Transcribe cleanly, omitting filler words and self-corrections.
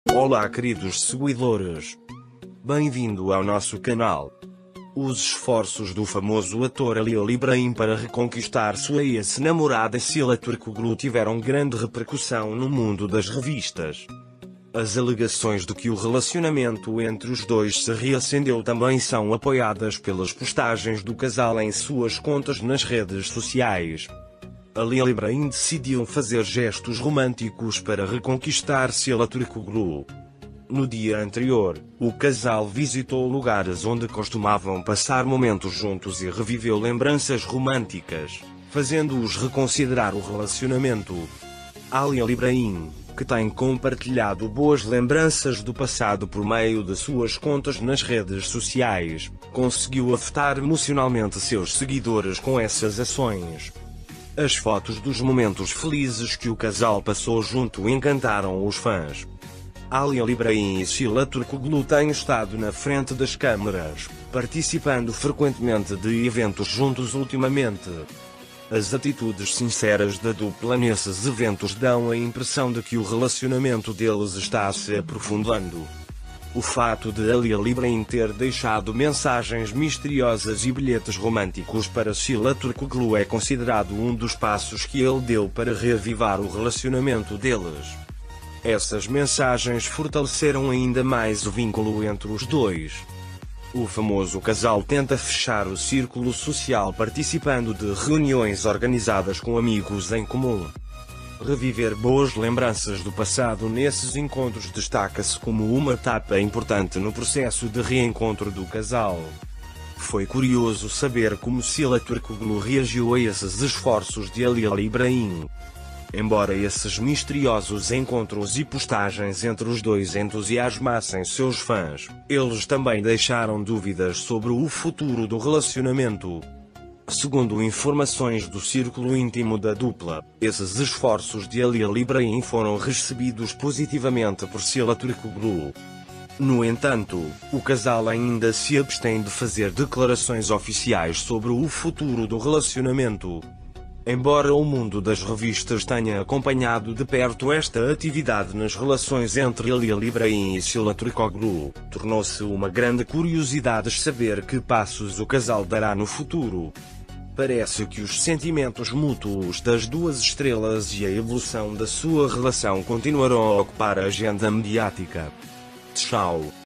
Olá queridos seguidores, bem-vindo ao nosso canal. Os esforços do famoso ator Halil Ibrahim para reconquistar sua ex-namorada Sila Turkoglu tiveram grande repercussão no mundo das revistas. As alegações de que o relacionamento entre os dois se reacendeu também são apoiadas pelas postagens do casal em suas contas nas redes sociais. Halil Ibrahim decidiu fazer gestos românticos para reconquistar Sila Turkoglu. No dia anterior, o casal visitou lugares onde costumavam passar momentos juntos e reviveu lembranças românticas, fazendo-os reconsiderar o relacionamento. Halil Ibrahim, que tem compartilhado boas lembranças do passado por meio de suas contas nas redes sociais, conseguiu afetar emocionalmente seus seguidores com essas ações. As fotos dos momentos felizes que o casal passou junto encantaram os fãs. Halil Ibrahim e Sila Turkoglu têm estado na frente das câmeras, participando frequentemente de eventos juntos ultimamente. As atitudes sinceras da dupla nesses eventos dão a impressão de que o relacionamento deles está se aprofundando. O fato de Halil Ibrahim ter deixado mensagens misteriosas e bilhetes românticos para Sila Turkoglu é considerado um dos passos que ele deu para reavivar o relacionamento deles. Essas mensagens fortaleceram ainda mais o vínculo entre os dois. O famoso casal tenta fechar o círculo social participando de reuniões organizadas com amigos em comum. Reviver boas lembranças do passado nesses encontros destaca-se como uma etapa importante no processo de reencontro do casal. Foi curioso saber como Sila Turkoglu reagiu a esses esforços de Halil Ibrahim. Embora esses misteriosos encontros e postagens entre os dois entusiasmassem seus fãs, eles também deixaram dúvidas sobre o futuro do relacionamento. Segundo informações do círculo íntimo da dupla, esses esforços de Halil Ibrahim foram recebidos positivamente por Sila Turkoglu. No entanto, o casal ainda se abstém de fazer declarações oficiais sobre o futuro do relacionamento. Embora o mundo das revistas tenha acompanhado de perto esta atividade nas relações entre Halil Ibrahim e Sila Turkoglu, tornou-se uma grande curiosidade saber que passos o casal dará no futuro. Parece que os sentimentos mútuos das duas estrelas e a evolução da sua relação continuarão a ocupar a agenda mediática. Tchau.